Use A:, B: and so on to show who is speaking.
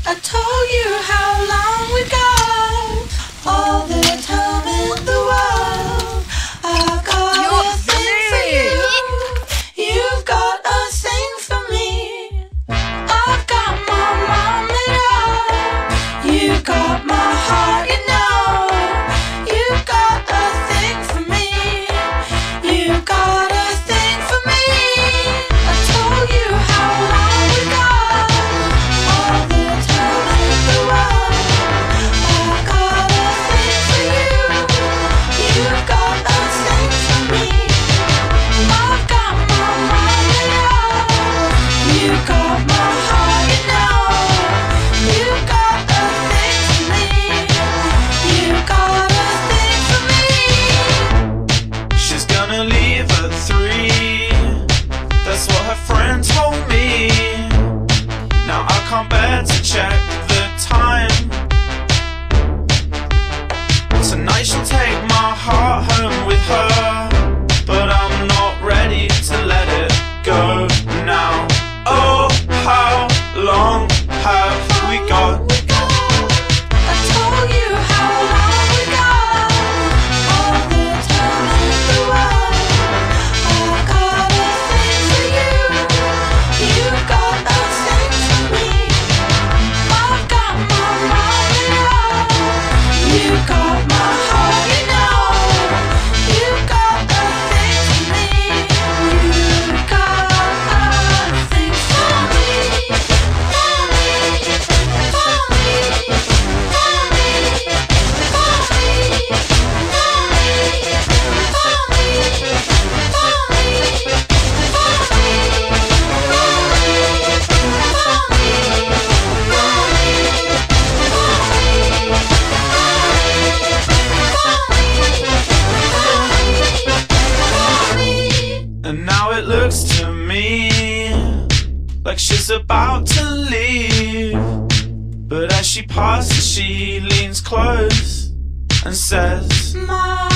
A: I told you how long we got, all the time in the world. I've got a thing for you, you've got a thing for me. I've got my mom and I, you got my heart, you know. You've got a thing for me, you've got a thing for me. I told you how long we got, all the time in the world. I've got a thing for you, you've got a thing for me. I've got my mom and I, you got my heart, you know. You've got a thing for me, you've got a thing for me.
B: She's gonna leave at 3, that's what her friend told me. Now I can't bear to check the time. Tonight she'll take my heart home with her, but I'm not ready to let it go now. Oh, how long have we got?
A: I told you how long we got, all the time in the world. I've got a thing for you, you've got a thing for me. I've got my mom and I, you got my heart, you know. You've got a thing for me, you've got a thing for me, for me, for me, for me,
B: And now it looks to me like she's about to leave, but as she passes she leans close and says,
A: my